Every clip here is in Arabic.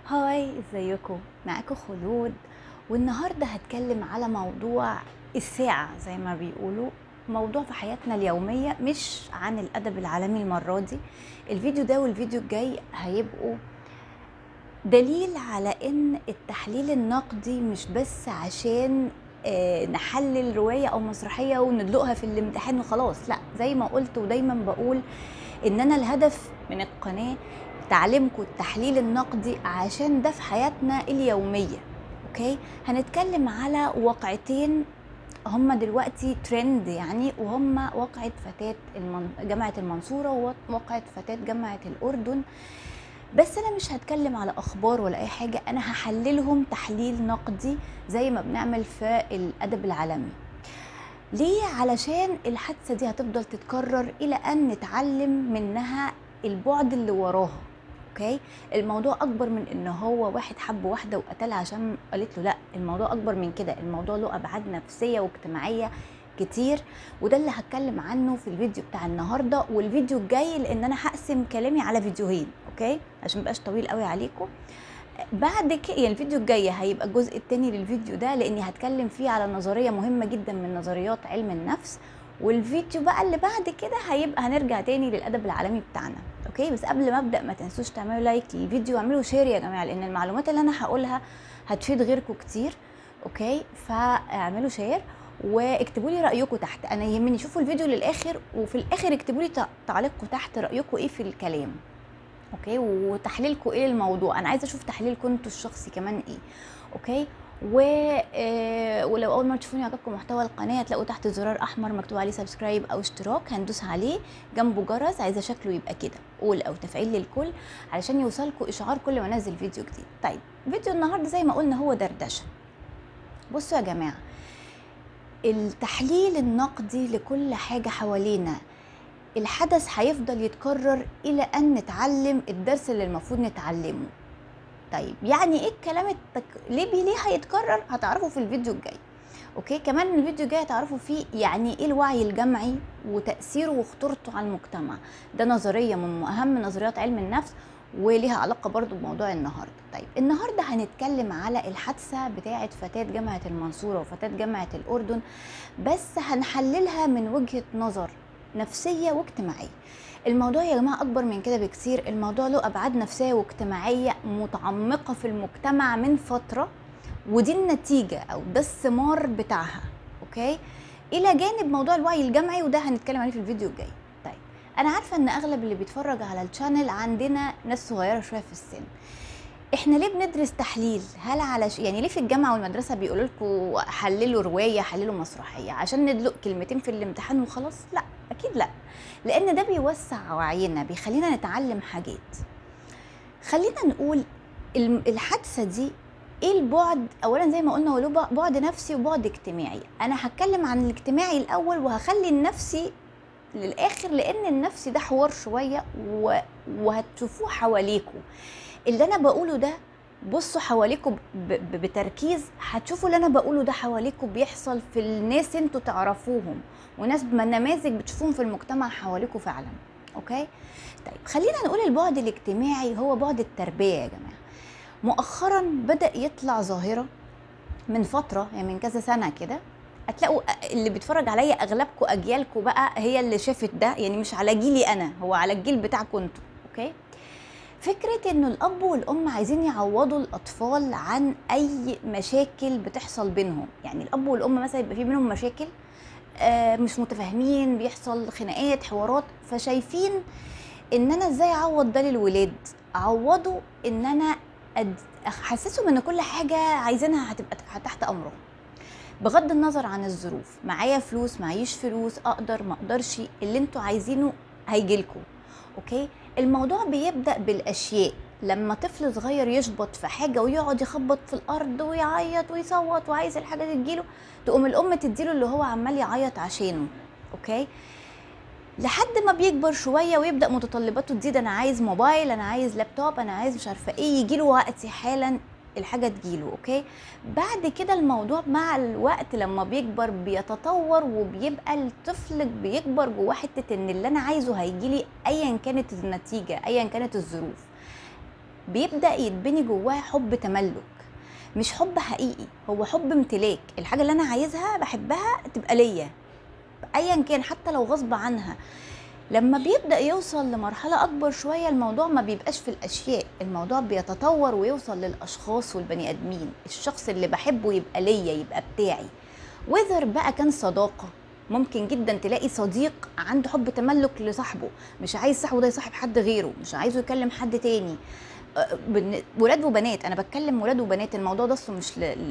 هاي، ازيكم؟ معاكم خلود. والنهارده هتكلم على موضوع الساعة زي ما بيقولوا، موضوع في حياتنا اليومية، مش عن الأدب العالمي المرة دي. الفيديو ده والفيديو الجاي هيبقوا دليل على ان التحليل النقدي مش بس عشان نحلل رواية او مسرحية وندلقها في الامتحان وخلاص. لا، زي ما قلت ودايما بقول ان انا الهدف من القناة تعليمكم التحليل النقدي، عشان ده في حياتنا اليومية. اوكي، هنتكلم على واقعتين هما دلوقتي ترند يعني، وهما واقعة فتاة جامعة المنصورة وواقعة فتاة جامعة الأردن. بس انا مش هتكلم على اخبار ولا اي حاجه، انا هحللهم تحليل نقدي زي ما بنعمل في الادب العالمي. ليه؟ علشان الحادثه دي هتفضل تتكرر الى ان نتعلم منها البعد اللي وراها. اوكي، الموضوع اكبر من ان هو واحد حب واحده وقتلها عشان قالت له لا، الموضوع اكبر من كده، الموضوع له ابعاد نفسيه واجتماعيه كتير، وده اللي هتكلم عنه في الفيديو بتاع النهارده والفيديو الجاي، لان انا هقسم كلامي على فيديوهين. اوكي، عشان مبقاش طويل قوي عليكم. بعد كده يعني الفيديو الجاي هيبقى الجزء الثاني للفيديو ده، لاني هتكلم فيه على نظريه مهمه جدا من نظريات علم النفس. والفيديو بقى اللي بعد كده هيبقى هنرجع تاني للادب العالمي بتاعنا. اوكي، بس قبل ما ابدا ما تنسوش تعملوا لايك للفيديو واعملوا شير يا جماعه، لان المعلومات اللي انا هقولها هتفيد غيركم كتير. اوكي، فاعملوا شير واكتبوا لي رايكم تحت. انا يهمني شوفوا الفيديو للاخر، وفي الاخر اكتبوا لي تعليقكم تحت، رايكم ايه في الكلام. اوكي، وتحليلكم ايه للموضوع، انا عايزه اشوف تحليلكم انتوا الشخصي كمان ايه. اوكي، ولو اول مره تشوفوني عجبكم محتوى القناه، هتلاقوا تحت زرار احمر مكتوب عليه سبسكرايب او اشتراك، هندوس عليه، جنبه جرس، عايزه شكله يبقى كده اول او تفعيل للكل علشان يوصلكم اشعار كل ما انزل فيديو جديد. طيب، فيديو النهارده زي ما قلنا هو دردشه. بصوا يا جماعه، التحليل النقدي لكل حاجه حوالينا، الحدث هيفضل يتكرر الى ان نتعلم الدرس اللي المفروض نتعلمه. طيب يعني ايه الكلام ليه هيتكرر؟ هتعرفوا في الفيديو الجاي. اوكي، كمان الفيديو الجاي هتعرفوا فيه يعني ايه الوعي الجمعي وتأثيره وخطورته على المجتمع. ده نظرية من اهم نظريات علم النفس وليها علاقة برضو بموضوع النهاردة. طيب النهاردة هنتكلم على الحادثة بتاعة فتاة جامعة المنصورة وفتاة جامعة الأردن، بس هنحللها من وجهة نظر نفسية واجتماعية. الموضوع يا جماعة أكبر من كده بكثير، الموضوع له أبعاد نفسية واجتماعية متعمقة في المجتمع من فترة، ودي النتيجة أو ده الثمار بتاعها. أوكي، إلى جانب موضوع الوعي الجمعي، وده هنتكلم عليه في الفيديو الجاي. طيب، أنا عارفة إن أغلب اللي بيتفرج على الشانل عندنا ناس صغيرة شوية في السن. احنا ليه بندرس تحليل؟ هل على يعني ليه في الجامعه والمدرسه بيقولوا لكم حللوا روايه، حللوا مسرحيه عشان ندلق كلمتين في الامتحان وخلاص؟ لا، اكيد لا، لان ده بيوسع وعينا، بيخلينا نتعلم حاجات. خلينا نقول الحادثه دي ايه البعد. اولا زي ما قلنا هو له بعد نفسي وبعد اجتماعي. انا هتكلم عن الاجتماعي الاول وهخلي النفسي للاخر، لان النفسي ده حوار شويه وهتشوفوه حواليكوا. اللي انا بقوله ده، بصوا حواليكوا بتركيز، هتشوفوا اللي انا بقوله ده حواليكوا بيحصل في الناس انتوا تعرفوهم، وناس نماذج بتشوفوهم في المجتمع حواليكوا فعلا. اوكي، طيب خلينا نقول البعد الاجتماعي هو بعد التربيه يا جماعه. مؤخرا بدأ يطلع ظاهره من فتره، يعني من كذا سنه كده، هتلاقوا اللي بيتفرج عليا اغلبكم اجيالكم بقى هي اللي شافت ده، يعني مش على جيلي انا، هو على الجيل بتاعكم انتوا. اوكي، فكرة انه الاب والام عايزين يعوضوا الاطفال عن اي مشاكل بتحصل بينهم. يعني الاب والام مثلا يبقى في بينهم مشاكل، مش متفاهمين، بيحصل خناقات، حوارات، فشايفين ان انا ازاي اعوض ده للولاد. اعوضه ان انا احسسهم ان كل حاجة عايزينها هتبقى تحت امرهم، بغض النظر عن الظروف. معايا فلوس، معيش فلوس، اقدر ما اقدرش، اللي انتوا عايزينه هيجيلكم. اوكي، الموضوع بيبدأ بالاشياء. لما طفل صغير يشبط في حاجة ويقعد يخبط في الارض ويعيط ويصوت وعايز الحاجة تجيله، تقوم الام تديله اللي هو عمال يعيط عشانه. اوكي، لحد ما بيكبر شويه ويبدا متطلباته تزيد، انا عايز موبايل، انا عايز لابتوب، انا عايز مش عارفه ايه، يجيله وقتي حالا الحاجه تجيله. اوكي، بعد كده الموضوع مع الوقت لما بيكبر بيتطور، وبيبقى الطفل بيكبر جواه حته ان اللي انا عايزه هيجيلي ايا كانت النتيجه، ايا كانت الظروف. بيبدأ يتبني جواه حب تملك، مش حب حقيقي، هو حب امتلاك. الحاجة اللي انا عايزها بحبها تبقى ليا ايا كان حتى لو غصب عنها. لما بيبدأ يوصل لمرحلة اكبر شوية الموضوع ما بيبقاش في الاشياء، الموضوع بيتطور ويوصل للاشخاص والبني ادمين. الشخص اللي بحبه يبقى ليا، يبقى بتاعي. وذر بقى كان صداقة، ممكن جدا تلاقي صديق عنده حب تملك لصاحبه، مش عايز صاحبه ده يصاحب حد غيره، مش عايزه يكلم حد تاني. ولاد وبنات، انا بتكلم ولاد وبنات، الموضوع ده اصلا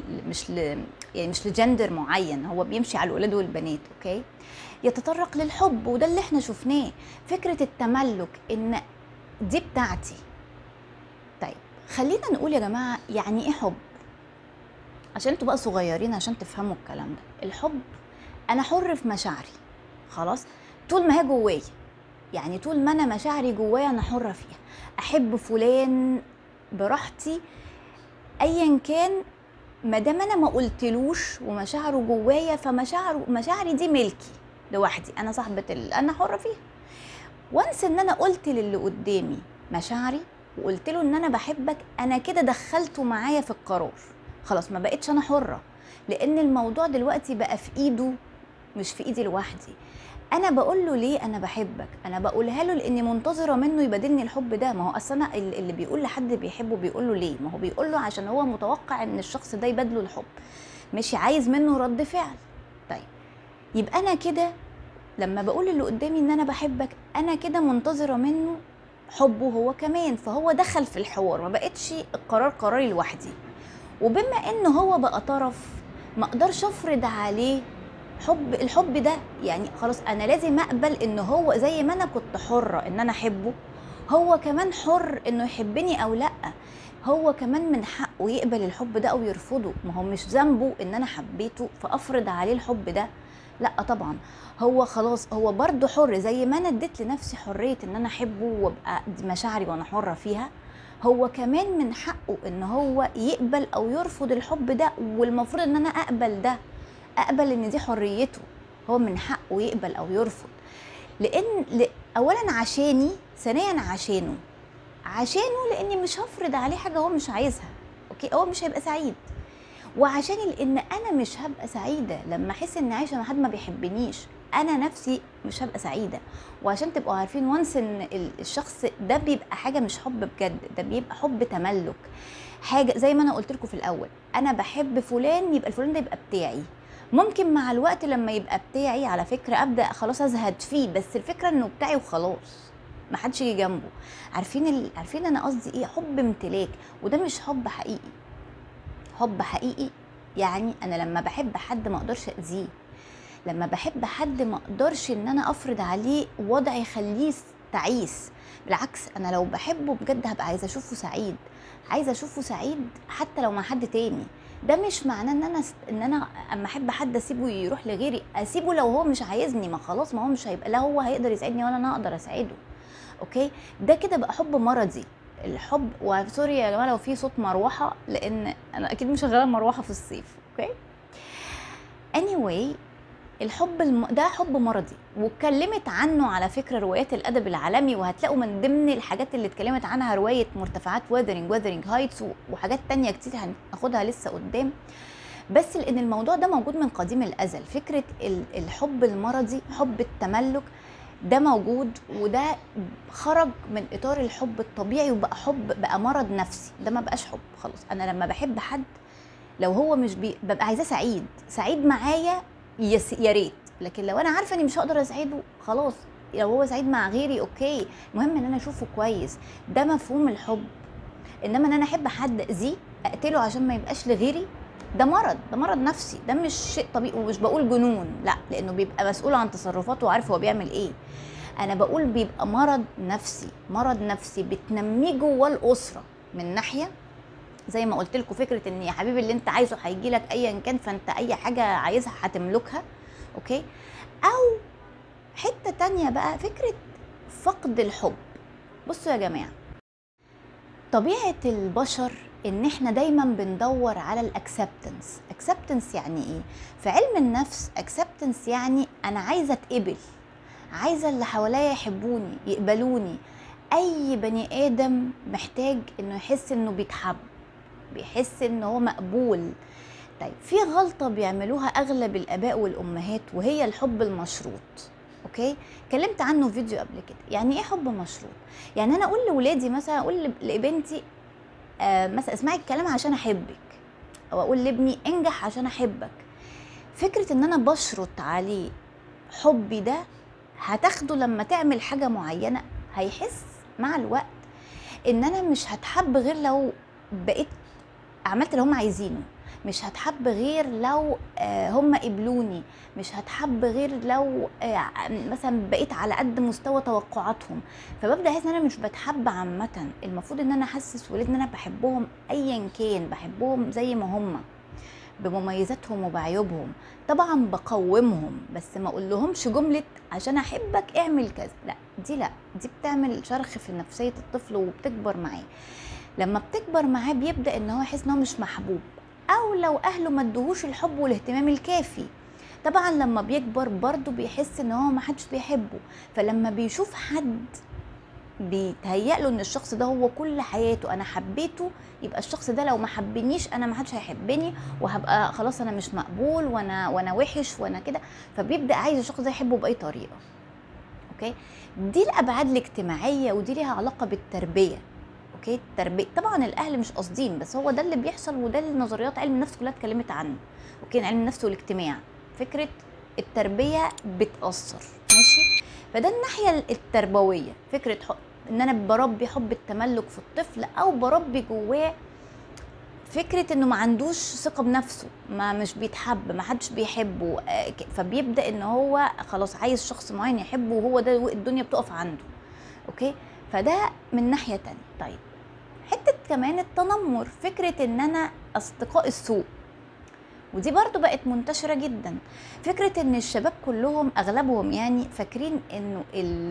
يعني مش لجندر معين، هو بيمشي على الولاد والبنات. اوكي، يتطرق للحب، وده اللي احنا شفناه، فكرة التملك، ان دي بتاعتي. طيب خلينا نقول يا جماعة يعني ايه حب، عشان انتوا بقى صغيرين عشان تفهموا الكلام ده. الحب انا حر في مشاعري، خلاص، طول ما هي جوايا، يعني طول ما انا مشاعري جوايا انا حرة فيها. احب فلان براحتي ايا كان، ما دام انا ما قلتلوش ومشاعره جوايا، مشاعري دي ملكي لوحدي، انا صاحبة انا حرة فيها. وانس ان انا قلت للي قدامي مشاعري وقلت له ان انا بحبك، انا كده دخلته معايا في القرار، خلاص ما بقتش انا حرة، لان الموضوع دلوقتي بقى في ايده مش في ايدي لوحدي. انا بقول له ليه انا بحبك، انا بقولها له لاني منتظره منه يبادلني الحب ده. ما هو اصلا اللي بيقول لحد بيحبه بيقول له ليه؟ ما هو بيقول له عشان هو متوقع ان الشخص ده يبادله الحب، مش عايز منه رد فعل. طيب يبقى انا كده لما بقول اللي قدامي ان انا بحبك، انا كده منتظره منه حبه هو كمان، فهو دخل في الحوار، ما بقتش القرار قراري لوحدي. وبما ان هو بقى طرف، ما اقدرش افرض عليه الحب ده، يعني خلاص انا لازم اقبل ان هو زي ما انا كنت حرة ان انا احبه، هو كمان حر انه يحبني او لا. هو كمان من حقه يقبل الحب ده او يرفضه، ما هو مش ذنبه ان انا حبيته فافرض عليه الحب ده، لا طبعا. هو خلاص هو برضه حر، زي ما انا اديت لنفسي حرية ان انا احبه وابقى دي مشاعري وانا حرة فيها، هو كمان من حقه ان هو يقبل او يرفض الحب ده. والمفروض ان انا اقبل ده، اقبل ان دي حريته، هو من حقه يقبل او يرفض. لان اولا عشاني، ثانيا عشانه لاني مش هفرض عليه حاجه هو مش عايزها. اوكي، هو مش هيبقى سعيد، وعشاني لان انا مش هبقى سعيده لما احس اني عايشه مع حد ما بيحبنيش، انا نفسي مش هبقى سعيده. وعشان تبقوا عارفين وانس ان الشخص ده بيبقى حاجه مش حب بجد، ده بيبقى حب تملك. حاجه زي ما انا قلت لكم في الاول، انا بحب فلان يبقى الفلان ده يبقى بتاعي. ممكن مع الوقت لما يبقى بتاعي على فكره ابدا خلاص ازهد فيه، بس الفكره انه بتاعي وخلاص، ما حدش يجي جنبه. عارفين انا قصدي ايه؟ حب امتلاك، وده مش حب حقيقي. حب حقيقي يعني انا لما بحب حد ما اقدرش اذيه، لما بحب حد ما اقدرش ان انا افرض عليه وضع يخليه تعيس. بالعكس، انا لو بحبه بجد هبقى عايزه اشوفه سعيد، عايزه اشوفه سعيد حتى لو مع حد تاني. ده مش معناه ان انا اما احب حد اسيبه يروح لغيري، اسيبه لو هو مش عايزني، ما خلاص، ما هو مش هيبقى، لا هو هيقدر يسعدني ولا انا اقدر اسعده. اوكي، ده كده بقى حب مرضي. الحب، وسوري يا جماعه لو في صوت مروحه، لان انا اكيد مش شغاله مروحه في الصيف. اوكي، anyway، ده حب مرضي، واتكلمت عنه على فكره روايات الادب العالمي، وهتلاقوا من ضمن الحاجات اللي اتكلمت عنها روايه مرتفعات وذرينج هايتس، وحاجات تانية كتير هناخدها لسه قدام. بس لان الموضوع ده موجود من قديم الازل، فكره الحب المرضي، حب التملك، ده موجود، وده خرج من اطار الحب الطبيعي وبقى حب، بقى مرض نفسي. ده ما بقاش حب خلاص. انا لما بحب حد لو هو مش ببقى عايزاه سعيد معايا، يا ريت، لكن لو انا عارفه اني مش هقدر اسعده خلاص، لو هو سعيد مع غيري اوكي، المهم ان انا اشوفه كويس. ده مفهوم الحب. انما ان انا احب حد اذيه، اقتله عشان ما يبقاش لغيري، ده مرض نفسي، ده مش شيء طبيعي. ومش بقول جنون، لا، لانه بيبقى مسؤول عن تصرفاته وعارف هو بيعمل ايه. انا بقول بيبقى مرض نفسي بتنميه جوه الاسره. من ناحيه زي ما قلت لكم، فكره ان يا حبيبي اللي انت عايزه هيجي لك ايا كان، فانت اي حاجه عايزها هتملكها. اوكي، او حته تانية بقى، فكره فقد الحب. بصوا يا جماعه، طبيعه البشر ان احنا دايما بندور على الاكسبتنس. يعني ايه في علم النفس؟ اكسبتنس يعني انا عايزه اتقبل، عايزه اللي حواليا يحبوني يقبلوني، اي بني ادم محتاج انه يحس انه بيتحب، بيحس انه هو مقبول. طيب في غلطة بيعملوها اغلب الاباء والامهات، وهي الحب المشروط. اوكي، اتكلمت عنه في فيديو قبل كده. يعني ايه حب مشروط؟ يعني انا اقول لاولادي مثلا، اقول لبنتي مثلا اسمعي الكلام عشان احبك، او اقول لابني انجح عشان احبك. فكرة ان انا بشرط عليه حبي ده، هتاخده لما تعمل حاجة معينة، هيحس مع الوقت ان انا مش هتحب غير لو بقيت عملت اللي هم عايزينه، مش هتحب غير لو هم قبلوني، مش هتحب غير لو مثلا بقيت على قد مستوى توقعاتهم. فببدا احس ان انا مش بتحب عامه. المفروض ان انا احسس ولادي ان انا بحبهم ايا كان، بحبهم زي ما هم، بمميزاتهم وبعيوبهم. طبعا بقومهم، بس ما اقول لهمش جمله عشان احبك اعمل كذا، لا دي بتعمل شرخ في نفسيه الطفل وبتكبر معاه. لما بتكبر معاه بيبدا ان هو يحس ان هو مش محبوب، او لو اهله ما ادوهوش الحب والاهتمام الكافي. طبعا لما بيكبر برضه بيحس ان هو ما حدش بيحبه. فلما بيشوف حد بيتهيأ له ان الشخص ده هو كل حياته، انا حبيته، يبقى الشخص ده لو ما حبنيش انا ما حدش هيحبني، وهبقى خلاص انا مش مقبول، وانا وحش وانا كده. فبيبدا عايز الشخص ده يحبه باي طريقه. اوكي، دي الابعاد الاجتماعيه، ودي ليها علاقه بالتربيه. اوكي، التربيه طبعا الاهل مش قاصدين، بس هو ده اللي بيحصل، وده اللي نظريات علم النفس كلها اتكلمت عنه. اوكي، علم النفس والاجتماع، فكره التربيه بتاثر. ماشي، فده الناحيه التربويه، فكره ان انا بربي حب التملك في الطفل، او بربي جواه فكره انه ما عندوش ثقه بنفسه، ما مش بيتحب، ما حدش بيحبه، فبيبدا ان هو خلاص عايز شخص معين يحبه، وهو ده الدنيا بتقف عنده. اوكي، فده من ناحيه تانية. طيب حته كمان التنمر، فكره ان انا اصدقاء السوء، ودي برضو بقت منتشره جدا. فكره ان الشباب كلهم اغلبهم يعني فاكرين انه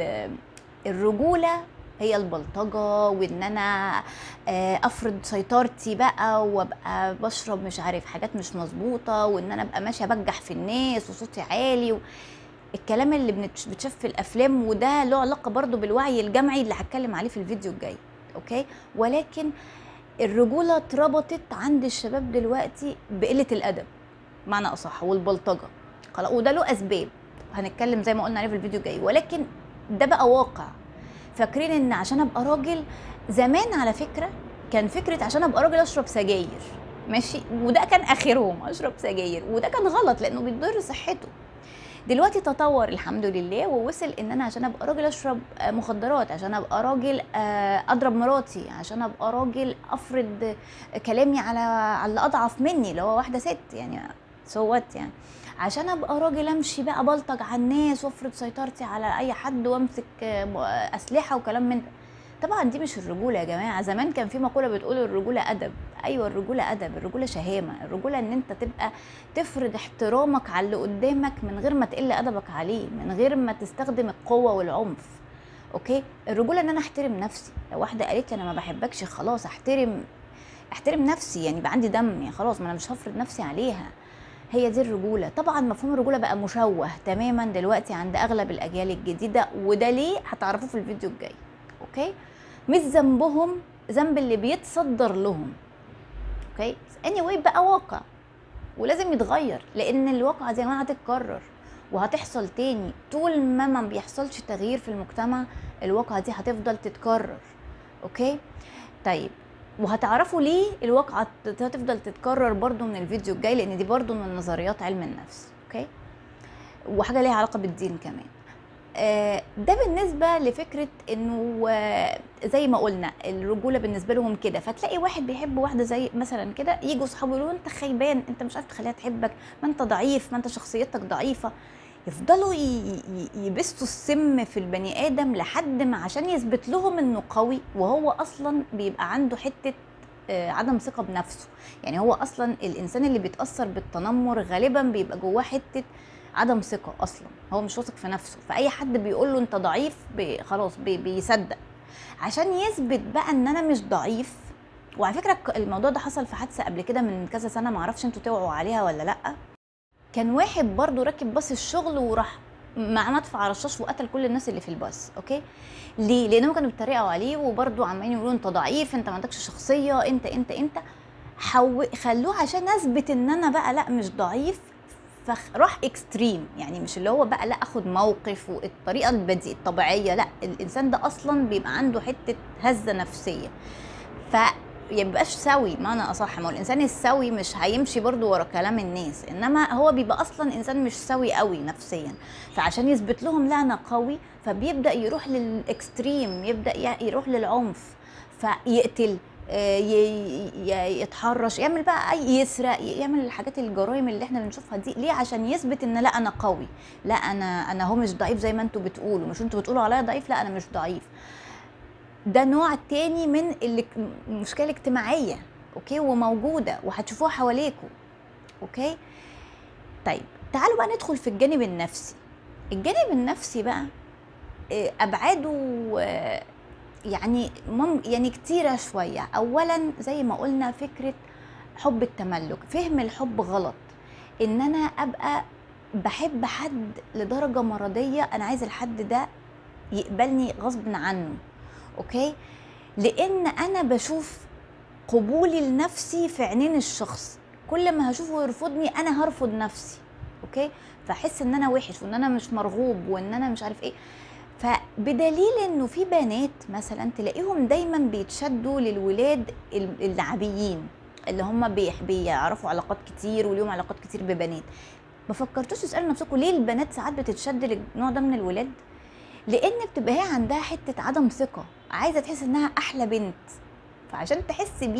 الرجوله هي البلطجه، وان انا افرض سيطرتي بقى، وابقى بشرب مش عارف حاجات مش مظبوطه، وان انا ابقى ماشيه بجح في الناس وصوتي عالي، الكلام اللي بتشاف في الافلام. وده له علاقه برضو بالوعي الجمعي اللي هتكلم عليه في الفيديو الجاي. اوكي، ولكن الرجوله اتربطت عند الشباب دلوقتي بقله الادب معنى اصح، والبلطجه خلاص، وده له اسباب هنتكلم زي ما قلنا عليه في الفيديو الجاي. ولكن ده بقى واقع. فاكرين ان عشان ابقى راجل، زمان على فكره كان فكره عشان ابقى راجل اشرب سجاير، ماشي، وده كان اخرهم اشرب سجاير، وده كان غلط لانه بيضر صحته. دلوقتي تطور الحمد لله، ووصل ان انا عشان ابقى راجل اشرب مخدرات، عشان ابقى راجل اضرب مراتي، عشان ابقى راجل افرض كلامي على اللي اضعف مني، اللي هو واحده ست يعني، سوت يعني، عشان ابقى راجل امشي بقى بلطج على الناس وافرض سيطرتي على اي حد وامسك اسلحه وكلام من ده. طبعا دي مش الرجوله يا جماعه. زمان كان في مقوله بتقول الرجوله ادب. ايوه الرجوله ادب، الرجوله شهامه، الرجوله ان انت تبقى تفرض احترامك على اللي قدامك من غير ما تقل ادبك عليه، من غير ما تستخدم القوه والعنف. اوكي، الرجوله ان انا احترم نفسي. لو واحده قالت لي انا ما بحبكش، خلاص احترم نفسي، يعني يبقى عندي دم، يعني خلاص ما انا مش هفرض نفسي عليها. هي دي الرجوله. طبعا مفهوم الرجوله بقى مشوه تماما دلوقتي عند اغلب الاجيال الجديده، وده ليه هتعرفوه في الفيديو الجاي. اوكي، مش ذنبهم، ذنب اللي بيتصدر لهم. اوكي، anyway بقى واقع ولازم يتغير، لان الواقعه دي يا جماعه هتتكرر وهتحصل تاني. طول ما بيحصلش تغيير في المجتمع، الواقعه دي هتفضل تتكرر. اوكي، طيب وهتعرفوا ليه الواقعه هتفضل تتكرر برضو من الفيديو الجاي، لان دي برضو من نظريات علم النفس. اوكي، وحاجه ليها علاقه بالدين كمان. ده بالنسبه لفكره انه زي ما قلنا الرجوله بالنسبه لهم كده. فتلاقي واحد بيحب واحده زي مثلا كده، يجوا اصحابه يقولوا انت خيبان، انت مش عارف تخليها تحبك، ما انت ضعيف، ما انت شخصيتك ضعيفه. يفضلوا يبثوا السم في البني ادم لحد ما عشان يثبت لهم انه قوي، وهو اصلا بيبقى عنده حته عدم ثقه بنفسه. يعني هو اصلا الانسان اللي بيتاثر بالتنمر غالبا بيبقى جواه حته عدم ثقه، اصلا هو مش واثق في نفسه، فاي حد بيقول له انت ضعيف خلاص بيصدق، عشان يثبت بقى ان انا مش ضعيف. وعلى فكره الموضوع ده حصل في حادثه قبل كده من كذا سنه، معرفش انتوا توعوا عليها ولا لا. كان واحد برضو راكب باص الشغل، وراح مع مدفع رشاش وقتل كل الناس اللي في الباص. اوكي، ليه؟ لانهم كانوا بيتريقوا عليه وبرده عمالين يقولوا انت ضعيف، انت ما عندكش شخصيه، انت خلوه عشان اثبت ان انا بقى لا مش ضعيف، فراح اكستريم. يعني مش اللي هو بقى لا اخد موقف والطريقه البديهيه الطبيعيه، لا، الانسان ده اصلا بيبقى عنده حته هزه نفسيه، يبقاش سوي. معنى اصح، ما هو الانسان السوي مش هيمشي برضو ورا كلام الناس، انما هو بيبقى اصلا انسان مش سوي قوي نفسيا، فعشان يثبت لهم لا انا قوي فبيبدا يروح للاكستريم، يبدا يروح للعنف، فيقتل، يتحرش، يعمل بقى يسرق، يعمل الحاجات الجرائم اللي احنا بنشوفها دي. ليه؟ عشان يثبت ان لا انا قوي، لا انا هو مش ضعيف زي ما انتوا بتقولوا، مش انتوا بتقولوا عليا ضعيف، لا انا مش ضعيف. ده نوع تاني من المشكله الاجتماعيه، اوكي، وموجوده وهتشوفوها حواليكم. اوكي، طيب تعالوا بقى ندخل في الجانب النفسي. الجانب النفسي بقى ابعاده يعني كتيره شويه. اولا زي ما قلنا فكره حب التملك، فهم الحب غلط، ان انا ابقى بحب حد لدرجه مرضيه، انا عايز الحد ده يقبلني غصب عنه. اوكي، لان انا بشوف قبولي لنفسي في عينين الشخص، كل ما هشوفه يرفضني انا هرفض نفسي. اوكي، فاحس ان انا وحش وان انا مش مرغوب وان انا مش عارف ايه. فبدليل انه في بنات مثلا تلاقيهم دايما بيتشدوا للولاد اللعبيين اللي هم بيعرفوا علاقات كتير وليهم علاقات كتير ببنات. ما فكرتوش تسالوا نفسكم ليه البنات ساعات بتتشد للنوع ده من الولاد؟ لان بتبقى هي عندها حته عدم ثقه، عايزه تحس انها احلى بنت. فعشان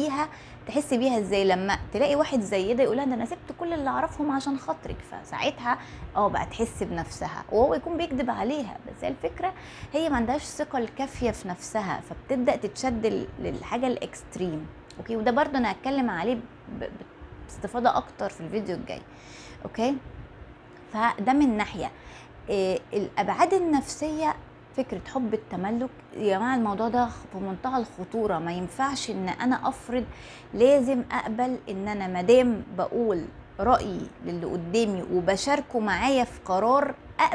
تحس بيها ازاي؟ لما تلاقي واحد زي ده يقولها ده انا سبت كل اللي اعرفهم عشان خاطرك، فساعتها بقى تحس بنفسها، وهو يكون بيكذب عليها. بس هي الفكره هي ما عندهاش الثقه الكافيه في نفسها، فبتبدا تتشد للحاجه الاكستريم. اوكي، وده برضه انا هتكلم عليه باستفاضه اكتر في الفيديو الجاي. اوكي، فده من ناحيه. الابعاد النفسيه، فكره حب التملك يا جماعه، الموضوع ده في منتهى الخطوره. ما ينفعش ان انا افرض، لازم اقبل ان انا مادام بقول رايي للي قدامي وبشاركه معايا في قرار،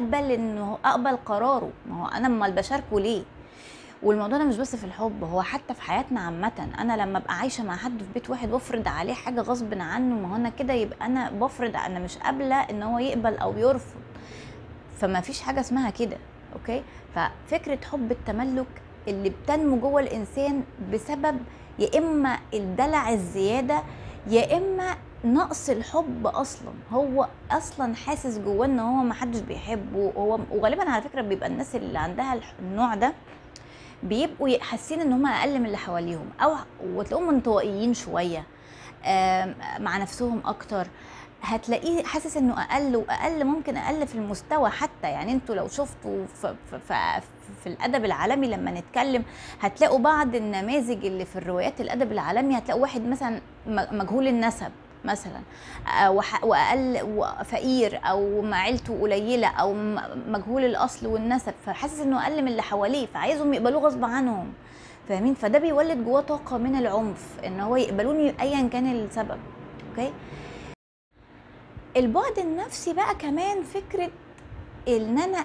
اقبل قراره. ما هو انا امال بشاركه ليه؟ والموضوع ده مش بس في الحب، هو حتى في حياتنا عامه. انا لما ابقى عايشه مع حد في بيت واحد وافرض عليه حاجه غصب عنه، ما هو انا كده يبقى انا بفرض، انا مش قابله ان هو يقبل او يرفض، فما فيش حاجه اسمها كده. اوكي، ففكره حب التملك اللي بتنمو جوه الانسان بسبب يا اما الدلع الزياده يا اما نقص الحب. اصلا هو اصلا حاسس جواه ان هو ما حدش بيحبه، وغالبا على فكره بيبقى الناس اللي عندها النوع ده بيبقوا حاسين ان هم اقل من اللي حواليهم، او وتلاقوهم انطوائيين شويه، مع نفسهم اكتر. هتلاقيه حاسس انه اقل، واقل ممكن اقل في المستوى حتى. يعني انتوا لو شفتوا في الادب العالمي لما نتكلم هتلاقوا بعض النماذج اللي في الروايات الادب العالمي، هتلاقوا واحد مثلا مجهول النسب مثلا، واقل وفقير، او عيلته قليله، او مجهول الاصل والنسب، فحاسس انه اقل من اللي حواليه، فعايزهم يقبلوه غصب عنهم. فاهمين؟ فده بيولد جواه طاقه من العنف، ان هو يقبلوني ايا كان السبب. اوكي، البعد النفسي بقى كمان فكرة ان انا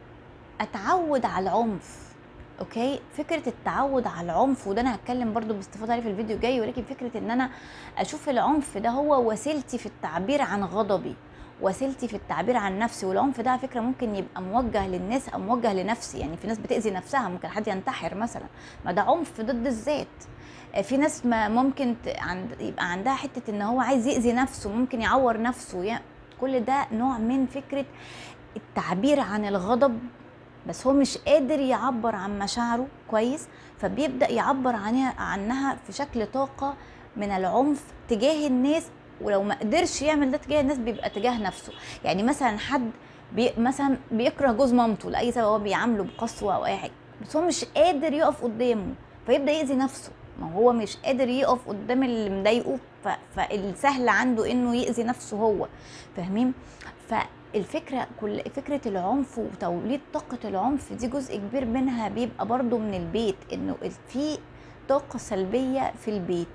اتعود على العنف. اوكي، فكرة التعود على العنف، وده انا هتكلم برضو باستفاضة عليه في الفيديو الجاي. ولكن فكرة ان انا اشوف العنف ده هو وسيلتي في التعبير عن غضبي، وسيلتي في التعبير عن نفسي. والعنف ده على فكرة ممكن يبقى موجه للناس او موجه لنفسي. يعني في ناس بتأذي نفسها، ممكن حد ينتحر مثلا، ما ده عنف ضد الذات. في ناس ما ممكن يبقى عندها حتة ان هو عايز يأذي نفسه، ممكن يعور نفسه. يعني كل ده نوع من فكرة التعبير عن الغضب، بس هو مش قادر يعبر عن مشاعره كويس، فبيبدأ يعبر عنها في شكل طاقة من العنف تجاه الناس. ولو ما قدرش يعمل ده تجاه الناس بيبقى تجاه نفسه. يعني مثلا حد مثلا بيكره جوز مامته لأي سبب، هو بيعامله بقسوة او اي حاجة، بس هو مش قادر يقف قدامه فيبدأ يأذي نفسه. ما هو مش قادر يقف قدام اللي مضايقه، فالسهل عنده انه يأذي نفسه هو. فاهمين؟ فالفكرة كل فكرة العنف وتوليد طاقة العنف دي جزء كبير منها بيبقى برضو من البيت، انه في طاقة سلبية في البيت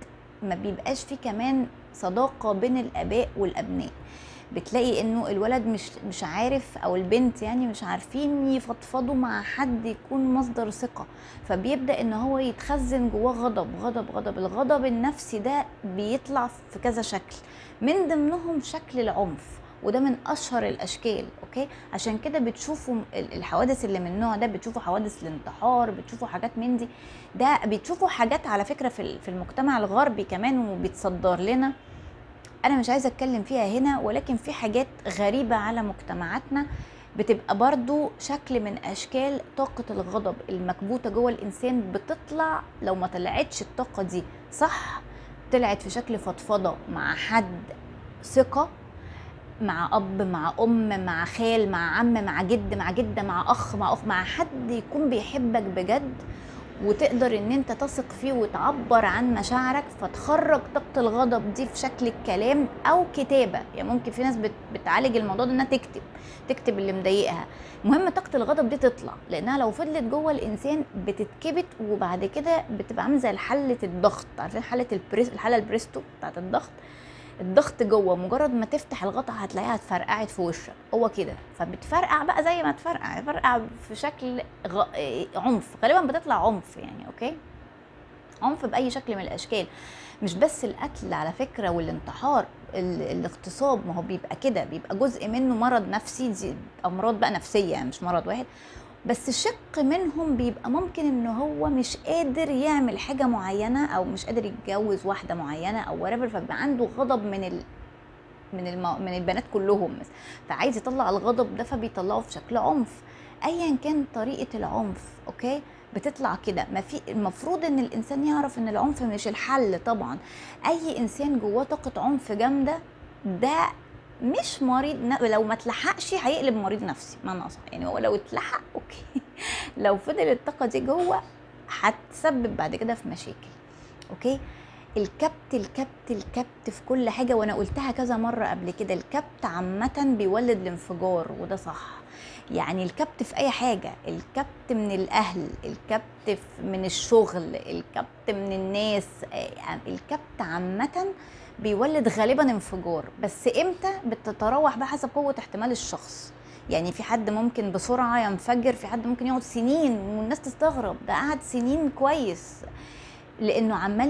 ما بيبقاش فيه كمان صداقة بين الآباء والأبناء. بتلاقي انه الولد مش عارف، او البنت يعني مش عارفين يفضفضوا مع حد يكون مصدر ثقة، فبيبدأ ان هو يتخزن جواه غضب غضب غضب. الغضب النفسي ده بيطلع في كذا شكل، من ضمنهم شكل العنف، وده من اشهر الاشكال. اوكي، عشان كده بتشوفوا الحوادث اللي من النوع ده، بتشوفوا حوادث الانتحار، بتشوفوا حاجات من دي. ده بتشوفوا حاجات على فكرة في المجتمع الغربي كمان، وبيتصدر لنا. انا مش عايزه اتكلم فيها هنا، ولكن في حاجات غريبه على مجتمعاتنا بتبقى برضو شكل من اشكال طاقه الغضب المكبوته جوه الانسان، بتطلع لو ما طلعتش الطاقه دي صح، طلعت في شكل فضفضه مع حد ثقه، مع اب، مع ام، مع خال، مع عم، مع جد، مع جده، مع اخ، مع اخت، مع حد يكون بيحبك بجد، وتقدر ان انت تثق فيه وتعبر عن مشاعرك، فتخرج طاقة الغضب دي في شكل الكلام او كتابة. يعني ممكن في ناس بتعالج الموضوع ده انها تكتب اللي مضايقها. المهم طاقة الغضب دي تطلع، لانها لو فضلت جوه الانسان بتتكبت، وبعد كده بتبقى عامله زي حلة الضغط. عارفين الحالة البريستو بتاعت الضغط جوه، مجرد ما تفتح الغطا هتلاقيها اتفرقعت في وشك. هو كده، فبتفرقع بقى زي ما تفرقع في شكل عنف. غالبا بتطلع عنف يعني. اوكي، عنف باي شكل من الاشكال، مش بس القتل على فكره والانتحار. الاغتصاب، ما هو بيبقى كده، بيبقى جزء منه مرض نفسي، دي امراض بقى نفسيه يعني، مش مرض واحد. بس شق منهم بيبقى ممكن ان هو مش قادر يعمل حاجه معينه، او مش قادر يتجوز واحده معينه او whatever، فبيبقى عنده غضب من البنات كلهم مثلا، فعايز يطلع الغضب ده فبيطلعه في شكل عنف. ايا كان طريقه العنف، اوكي، بتطلع كده. ما في، المفروض ان الانسان يعرف ان العنف مش الحل طبعا. اي انسان جواه طاقه عنف جامده، ده مش مريض لو ما اتلحقش هيقلب مريض نفسي بمعنى اصح. يعني هو لو اتلحق اوكي لو فضل الطاقه دي جوه هتسبب بعد كده في مشاكل. اوكي، الكبت في كل حاجة، وانا قلتها كذا مرة قبل كده. الكبت عامة بيولد الانفجار، وده صح. يعني الكبت في اي حاجة، الكبت من الاهل، الكبت من الشغل، الكبت من الناس، الكبت عامة بيولد غالبا انفجار. بس امتى؟ بتتراوح بقى حسب قوة احتمال الشخص. يعني في حد ممكن بسرعة ينفجر، في حد ممكن يقعد سنين والناس تستغرب ده قعد سنين كويس، لانه عمال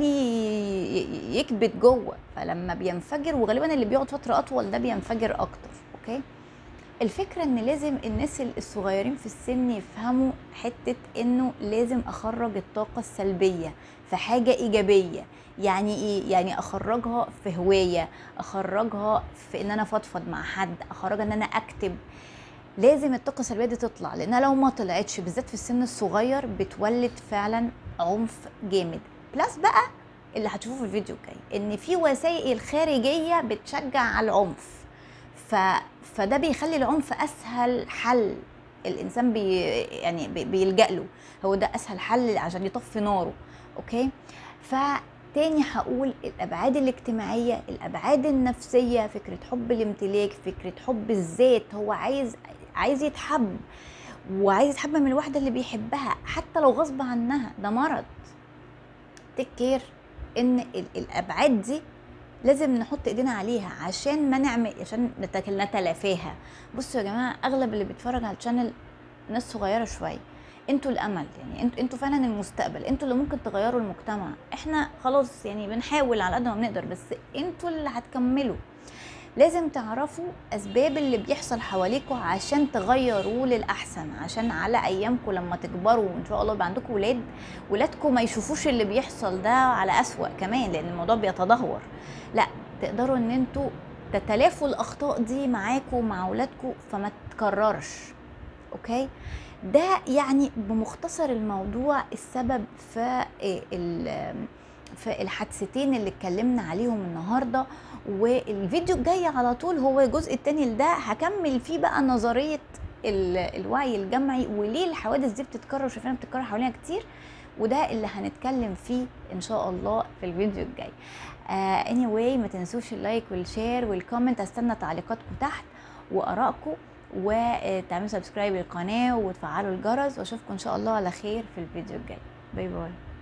يكبت جوه. فلما بينفجر، وغالبا اللي بيقعد فتره اطول ده بينفجر اكتر. اوكي، الفكره ان لازم الناس الصغيرين في السن يفهموا حته انه لازم اخرج الطاقه السلبيه في حاجه ايجابيه. يعني ايه؟ يعني اخرجها في هوايه، اخرجها في ان انا افضفض مع حد، اخرجها ان انا اكتب. لازم الطاقه السلبيه دي تطلع، لانها لو ما طلعتش بالذات في السن الصغير بتولد فعلا عنف جامد. بلس بقى اللي هتشوفوه في الفيديو الجاي، ان في وسائل خارجيه بتشجع على العنف، فده بيخلي العنف اسهل حل الانسان بيلجأ له. هو ده اسهل حل عشان يطفي ناره. اوكي، فتاني هقول الابعاد الاجتماعيه، الابعاد النفسيه، فكره حب الامتلاك، فكره حب الذات. هو عايز يتحب، وعايز يتحب من الواحده اللي بيحبها حتى لو غصب عنها، ده مرض. تكير ان الابعاد دي لازم نحط ايدينا عليها عشان ما نعمل، عشان نتلافاها. بصوا يا جماعه، اغلب اللي بيتفرج على الشانل ناس صغيره شويه. انتوا الامل، يعني انتوا فعلا المستقبل، انتوا اللي ممكن تغيروا المجتمع. احنا خلاص يعني بنحاول على قد ما بنقدر، بس انتوا اللي هتكملوا. لازم تعرفوا اسباب اللي بيحصل حواليكوا عشان تغيروه للاحسن، عشان على ايامكم لما تكبروا وان شاء الله يبقى عندكم ولادكم ما يشوفوش اللي بيحصل ده على اسوأ كمان، لان الموضوع بيتدهور. لا، تقدروا ان انتوا تتلافوا الاخطاء دي معاكم ومع اولادكم فما تتكررش. اوكي، ده يعني بمختصر الموضوع السبب في الحادثتين اللي اتكلمنا عليهم النهارده. والفيديو الجاي على طول هو الجزء الثاني لده، هكمل فيه بقى نظريه الوعي الجمعي، وليه الحوادث دي بتتكرر، شايفينها بتتكرر حوالينا كتير. وده اللي هنتكلم فيه ان شاء الله في الفيديو الجاي. anyway، ما تنسوش اللايك والشير والكومنت، استنى تعليقاتكم تحت وارائكم، وتعملوا سبسكرايب للقناه وتفعلوا الجرس، واشوفكم ان شاء الله على خير في الفيديو الجاي. باي باي.